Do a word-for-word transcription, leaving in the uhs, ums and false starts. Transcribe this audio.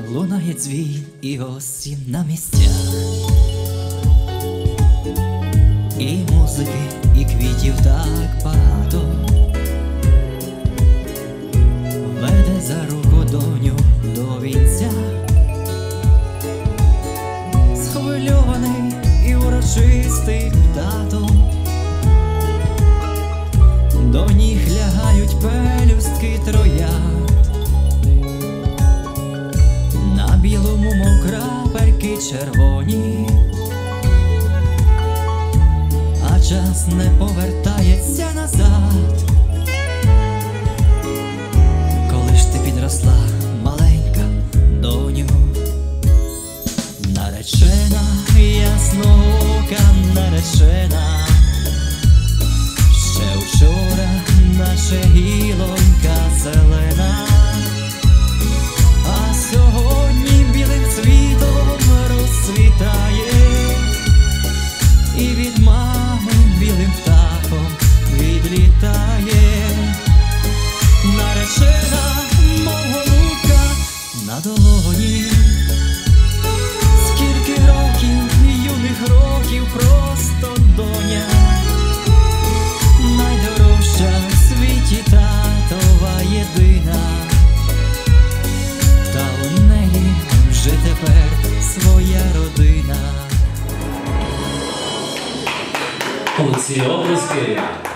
лунає дзвін і осінь на місцях, і музики, і квітів так багато. Веде за руку доню до вінця, схвильований і урочистий тато. До ніг лягають пелюстки троянд, на білому мов крапельки червоні, а час не повертається назад. Коли ж ти підросла, маленька доню, наречена, ясноока наречена, ще вчора наша гілонька зелена, а сьогодні білим цвітом розцвітає, і від мами білим птахом відлітає. Наречена, мов голубка на долоні, скільки років, юних років, просто доня, найдорожча в світі татова єдина, та у неї вже тепер своя родина. Олексій, обласки.